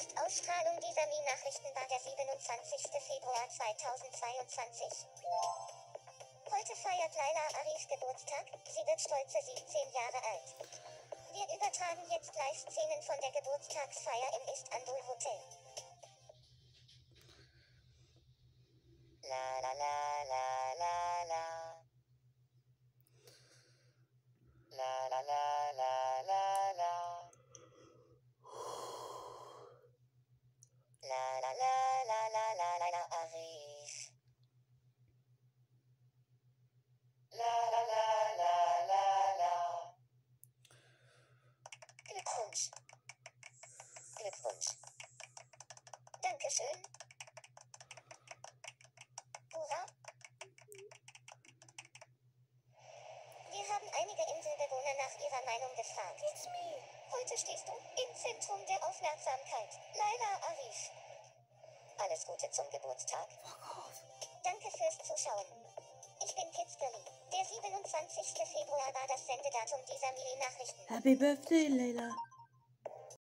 Erstausstrahlung dieser Mi-Nachrichten war der 27. Februar 2022. Heute feiert Laila Arif Geburtstag, sie wird stolze 17 Jahre alt. Wir übertragen jetzt Live-Szenen von der Geburtstagsfeier im Istanbul Hotel. La la la la la la. La la la la la la. La la la la la la la la Arif. La la la la la la. Glückwunsch. Glückwunsch. Dankeschön. Hurra. Wir haben einige Inselbewohner nach ihrer Meinung gefragt. It's me. Heute stehst du im Zentrum der Aufmerksamkeit. Laila Arif. Alles Gute zum Geburtstag. Danke fürs Zuschauen. Ich bin Kids Girlie. Der 27. Februar war das Sendedatum dieser Mini-Nachrichten. Happy Birthday, Leila.